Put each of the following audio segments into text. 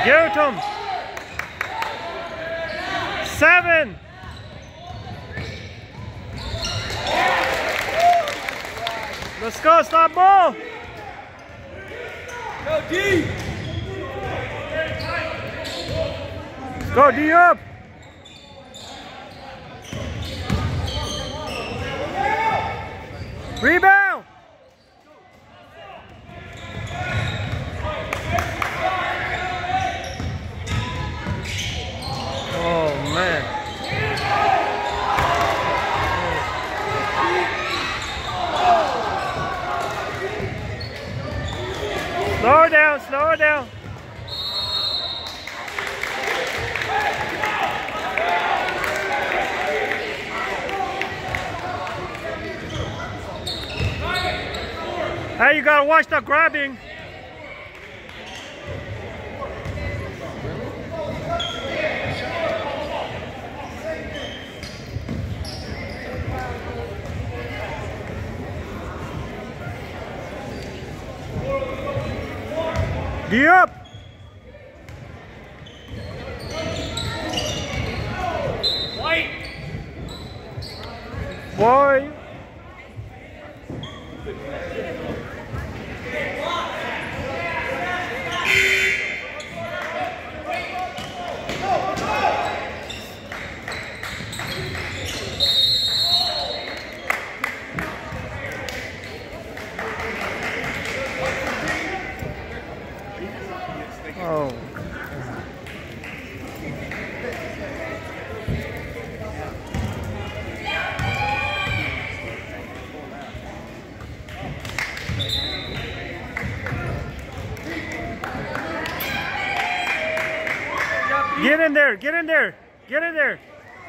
Give it to him. 7. Let's go, stop ball. Go D. Let's go D up. Rebound. Oh man. Slow her down, slow her down. Hey, you gotta watch that grabbing. D up. White. Boy. Oh. Get in there, get in there, get in there.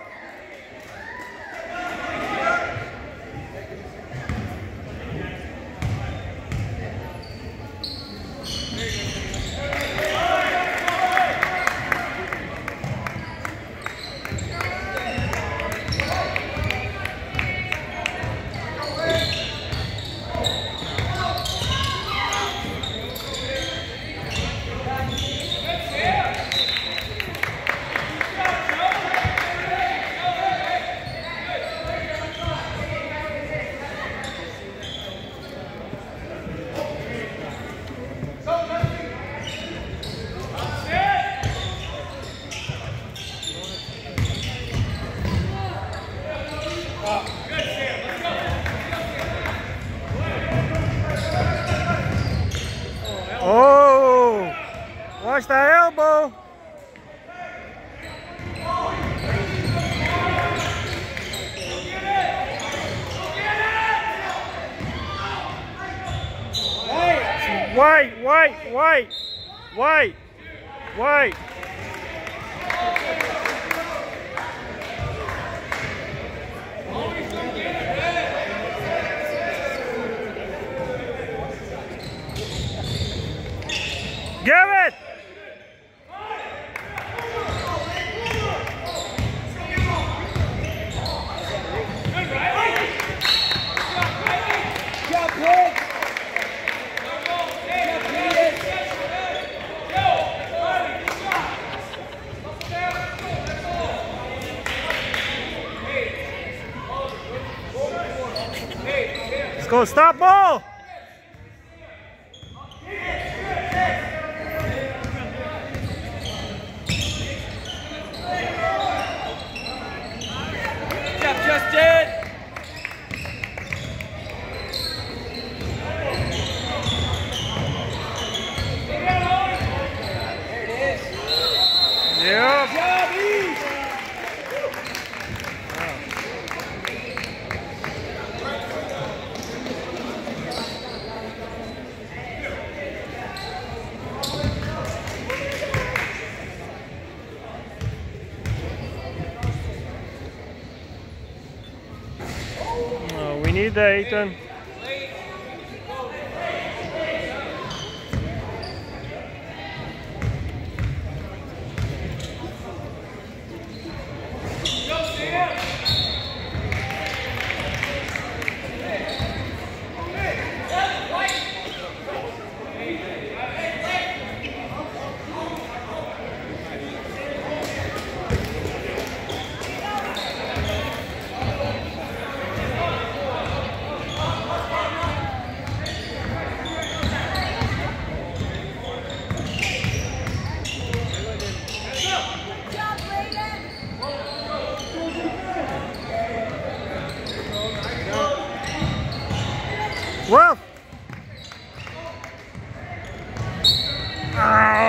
Oh, watch that elbow. White, white, white, white, white. Give it! Let's go, stop ball! Justin! Yep. Oh, we need that, Ethan.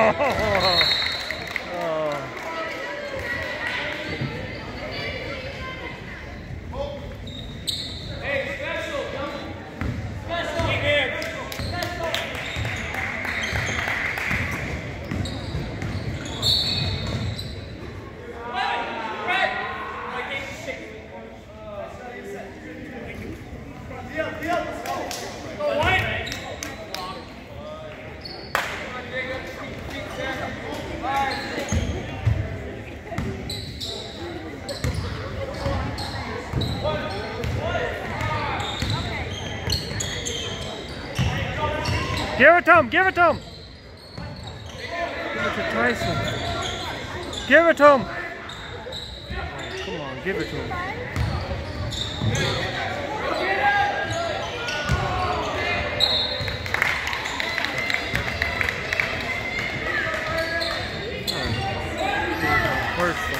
Give it to him, give it to him. Give it to Tyson. Give it to him. Oh, come on, give it to him. First time.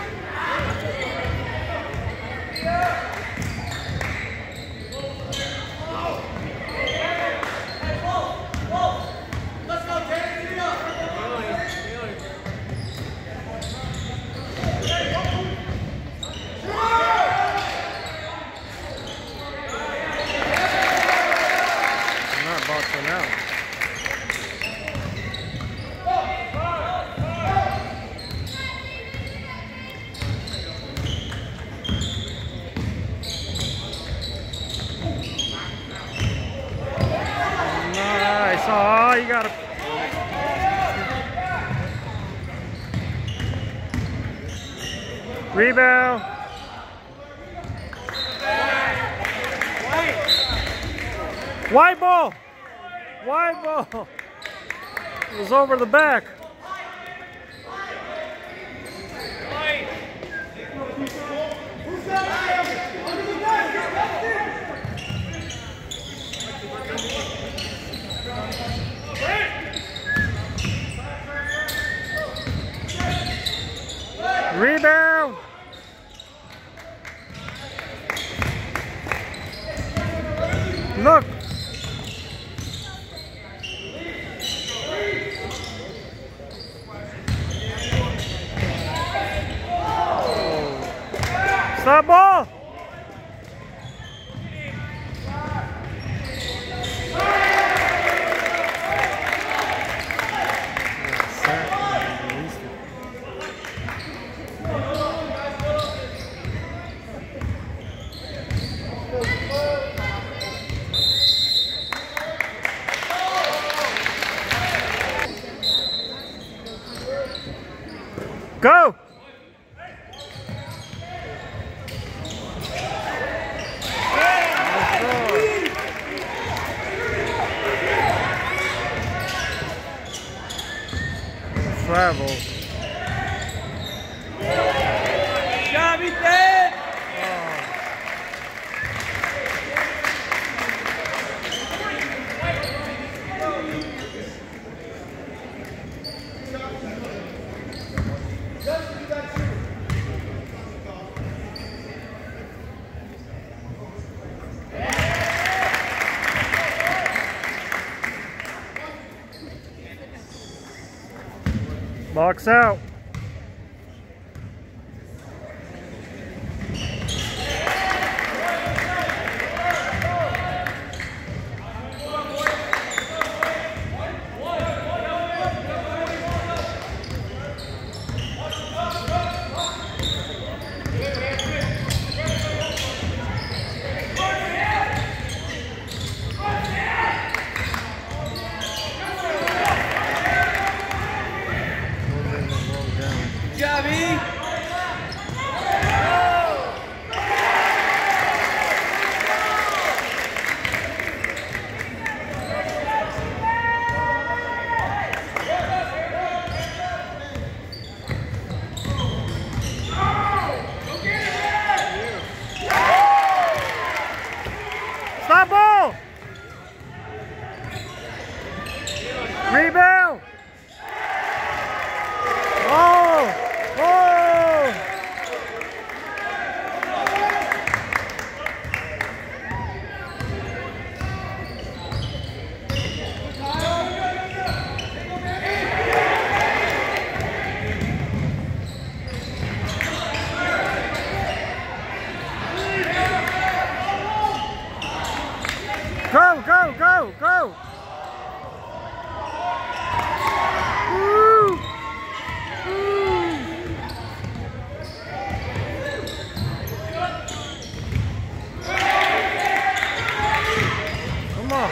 Out. Nice. Oh, you got to. Rebound. White ball. Wide ball. It was over the back. Rebound. Look. Stop ball! Go! Travel. Johnny dead. Box out. go, go. Woo. Woo. Come on.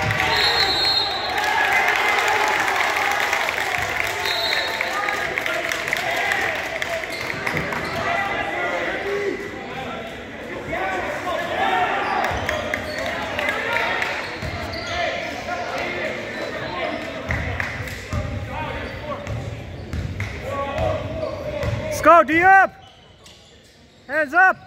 Let's go, D up! Hands up!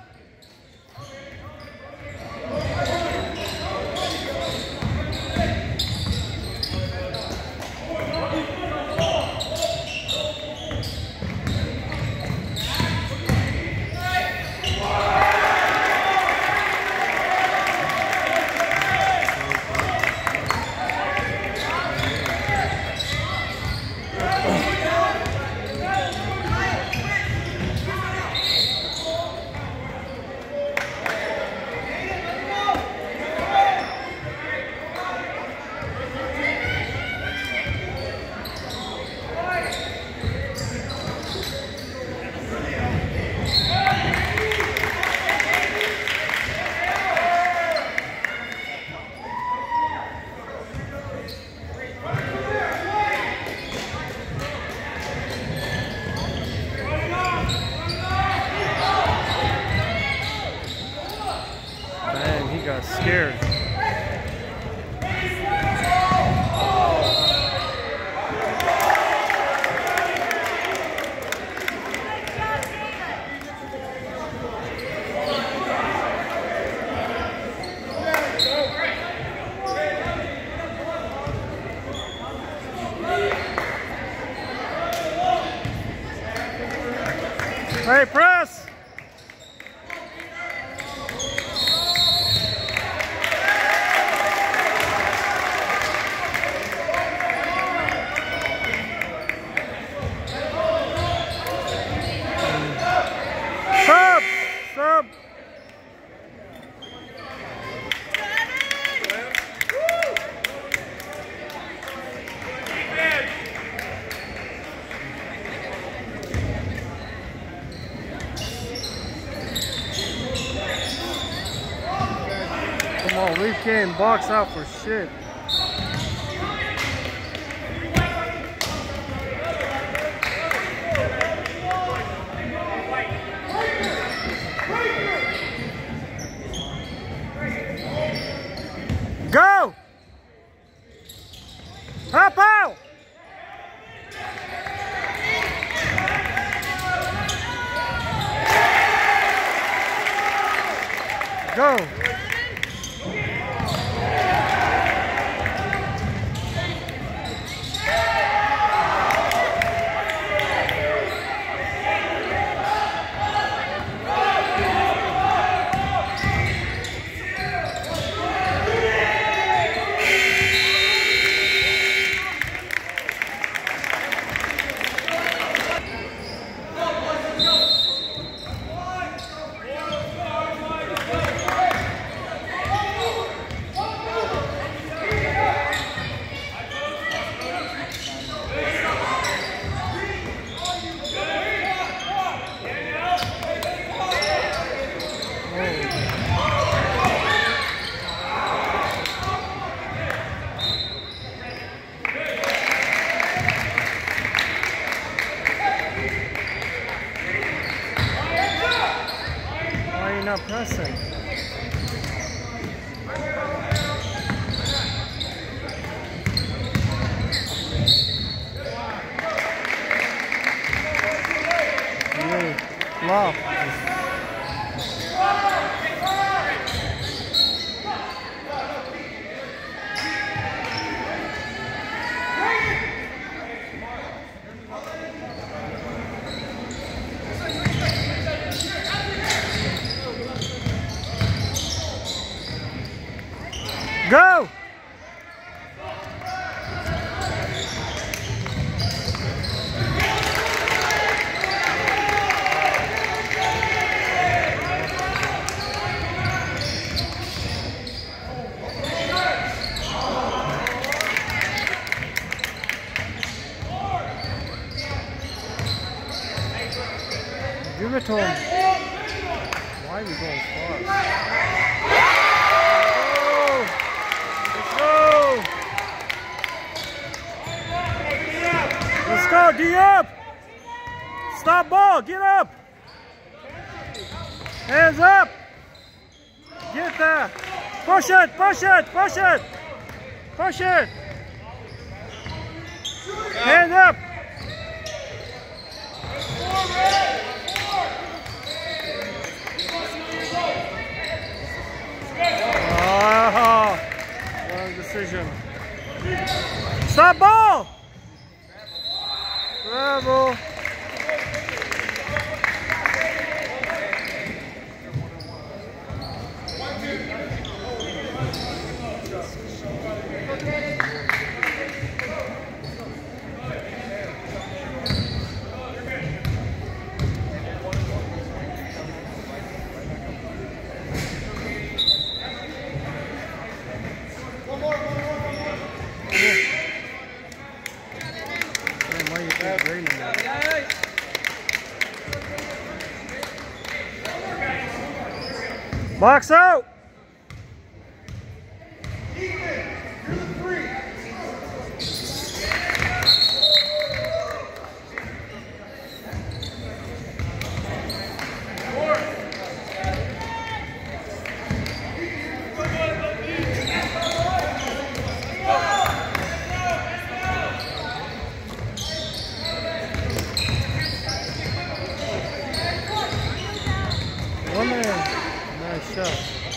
Man, he got scared. Hey, press! Stop! Stop! Come on, we can't box out for shit. Go! Hop out! Go! Why are you not pressing? Really flop. Go! it to him. Why are we going fast? Let's go, D up! Stop ball, get up! Hands up! Get that! Push it, push it, push it! Push it! Hands up! Oh, wrong decision. Stop ball! Bravo! Box out! One man. Nice shot.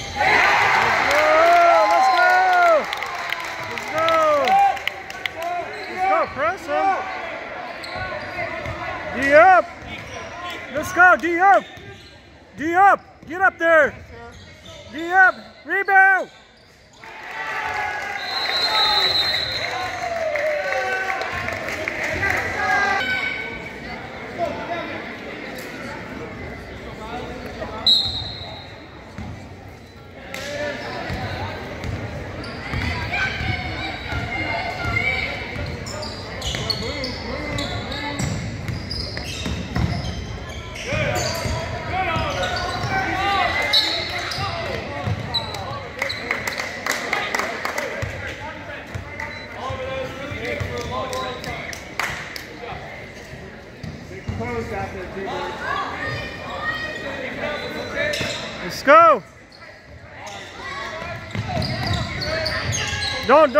Let's go! Let's go! Let's go, press him. D up! Let's go, D up! D up! Get up there! D up! Rebound! Let's go! Don't.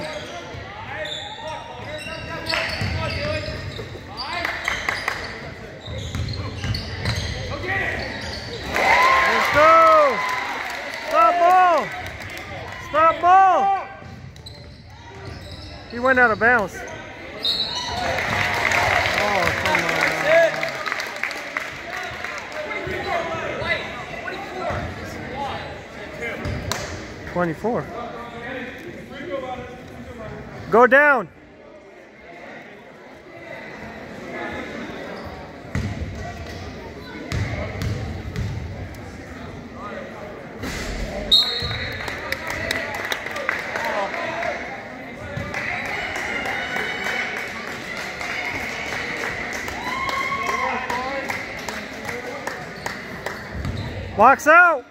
Let's go! Stop ball! Stop ball! He went out of bounds. Oh, come on. 24. Go down. Box out.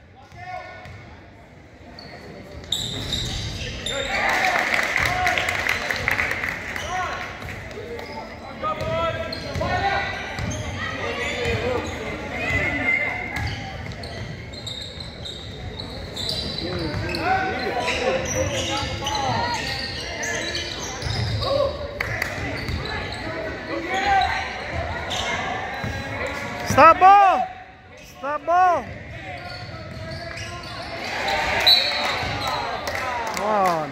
Stop ball! Stop ball! Come on.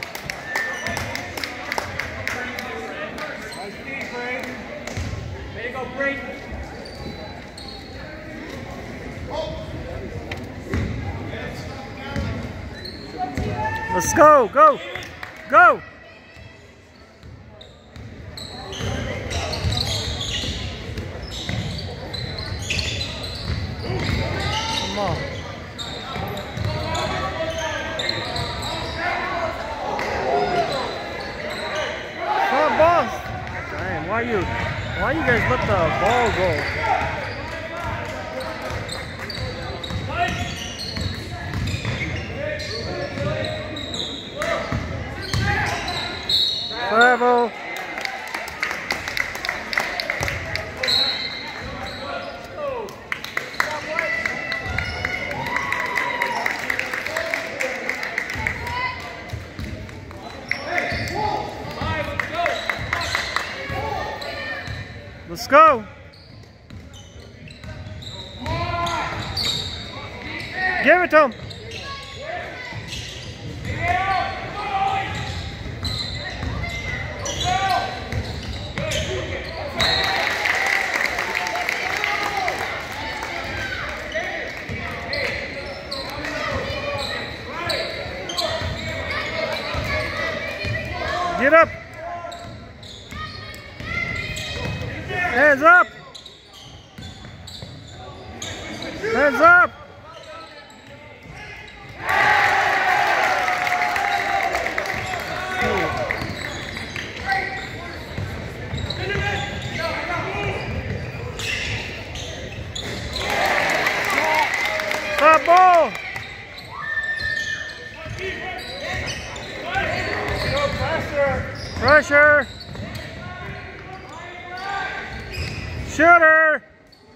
Nice feed, Brayden. Way to go, Brayden. Let's go! Go! Go! Come on. Stop ball! Damn, why you guys let the ball go? Travel. Let's go. Give it to him. Get up. Hands up. Hands up. Stop ball. Pressure. Shooter.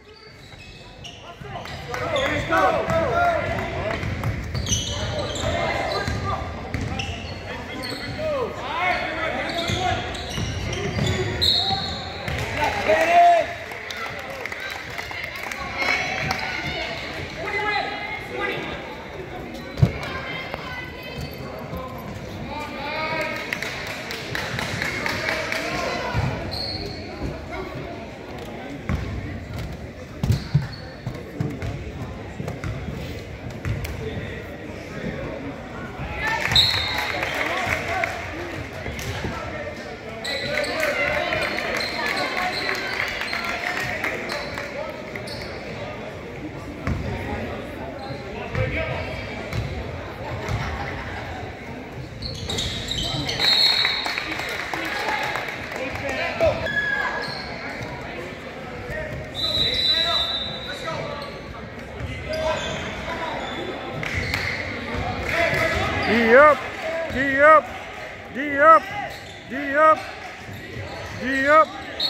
D up, D up, D up, D up, D up.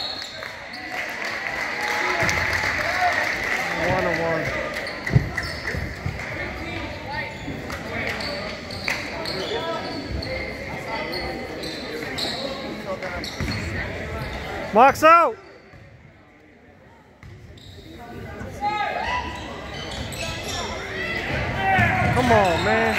1-1. Box out. Come on, man.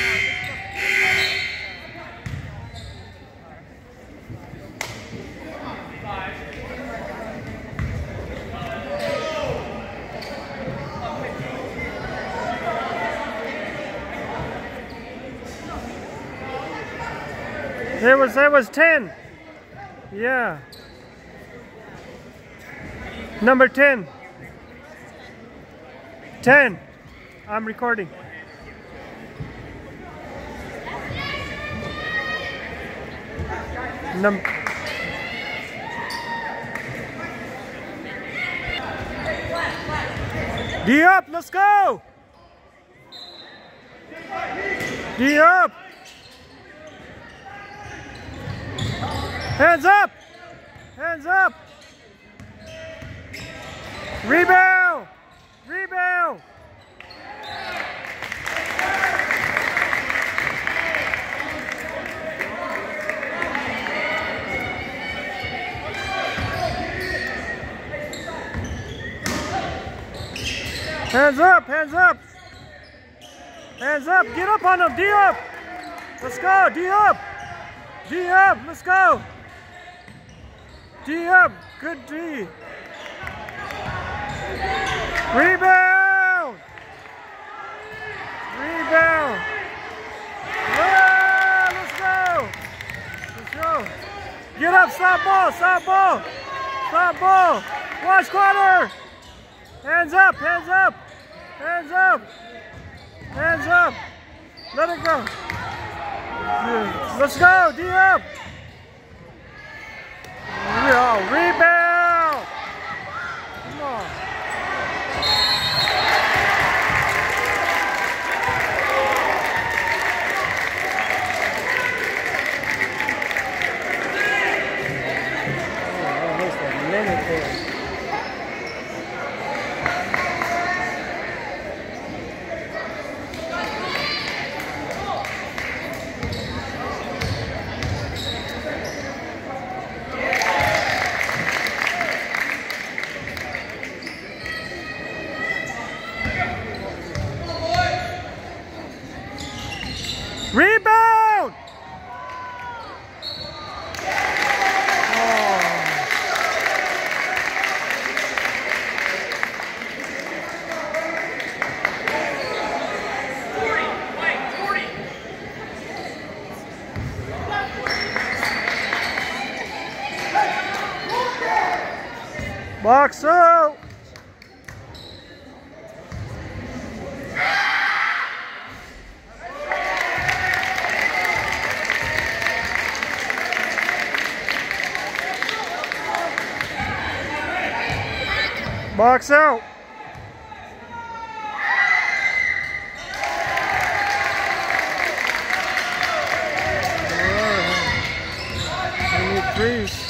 That was 10. Yeah. Number 10. 10. I'm recording. D up, let's go. D up. Hands up! Hands up! Rebound! Rebound! Hands up! Hands up! Hands up! Get up on them! D up! Let's go! D up! D up! Let's go! D up, good D. Rebound! Rebound! Yeah, let's go! Let's go! Get up, stop ball, stop ball! Stop ball! Watch corner! Hands up, hands up! Hands up! Hands up! Let it go! Let's go, D up! Rebound! Come on. Box out. Box out. We need threes.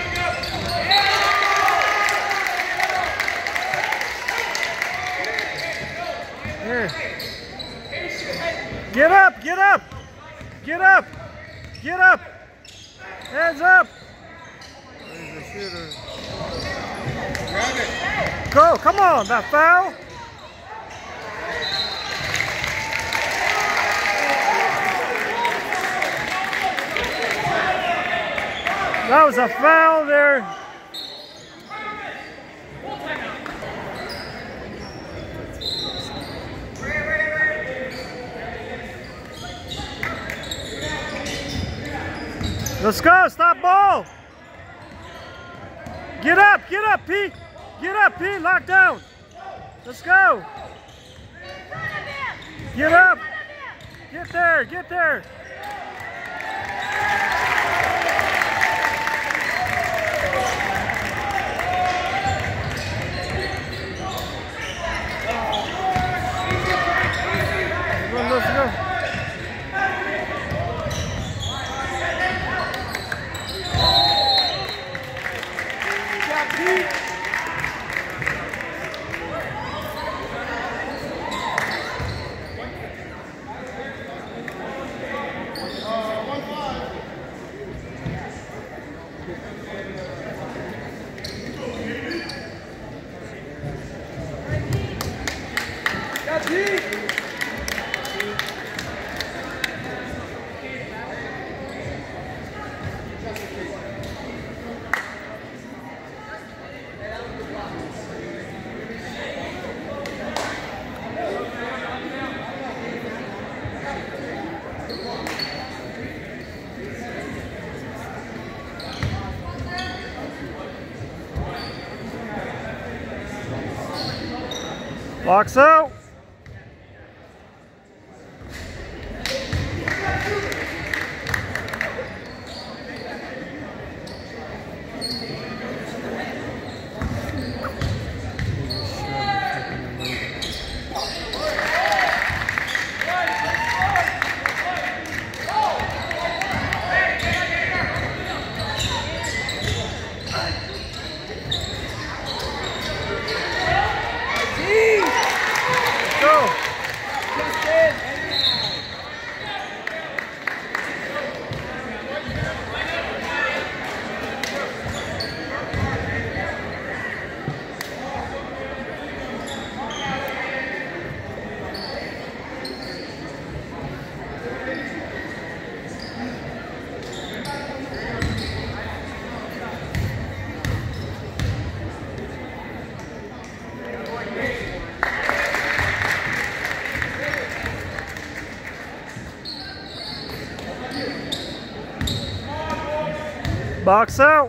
Here. Get up, get up, get up, get up. Hands up. There's the shooter. Go, come on, that foul. That was a foul there. Let's go, stop ball. Get up, Pete. Get up, Pete, lock down. Let's go. Get up. Get there, get there. Let's go. Box out. Box out.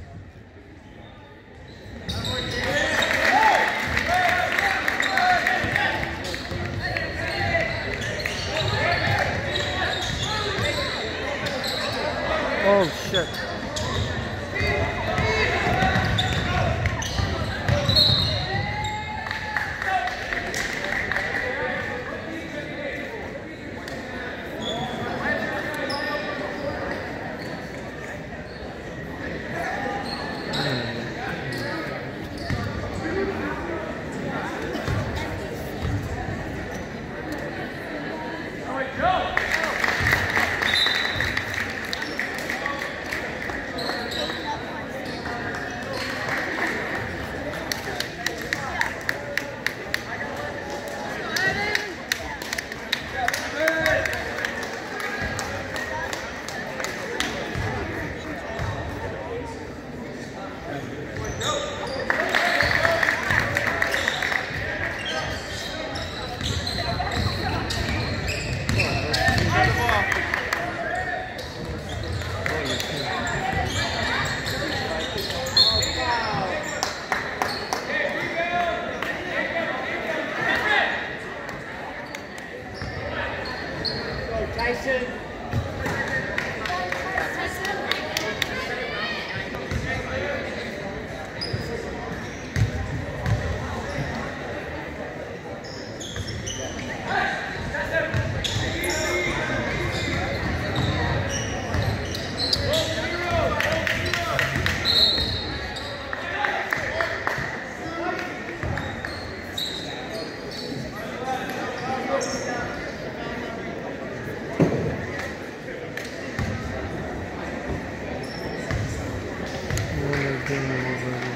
Oh shit. Came over.